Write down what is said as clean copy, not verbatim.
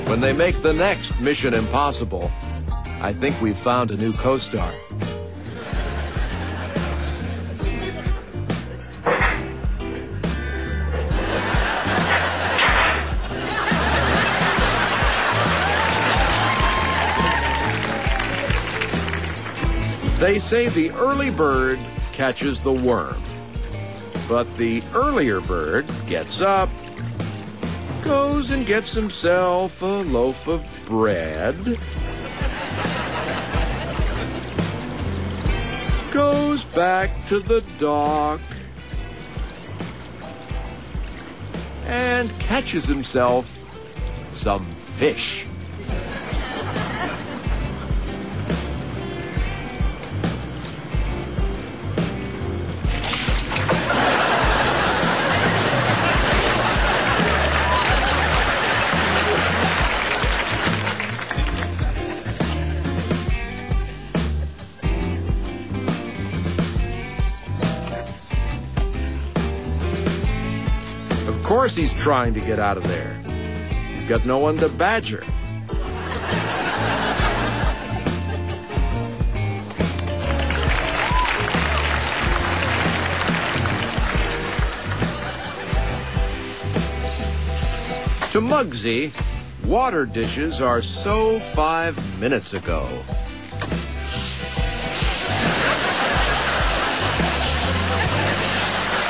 When they make the next Mission Impossible, I think we've found a new co-star. They say the early bird catches the worm, but the earlier bird gets up, goes and gets himself a loaf of bread, goes back to the dock, and catches himself some fish. Of course he's trying to get out of there. He's got no one to badger. To Muggsy, water dishes are so 5 minutes ago.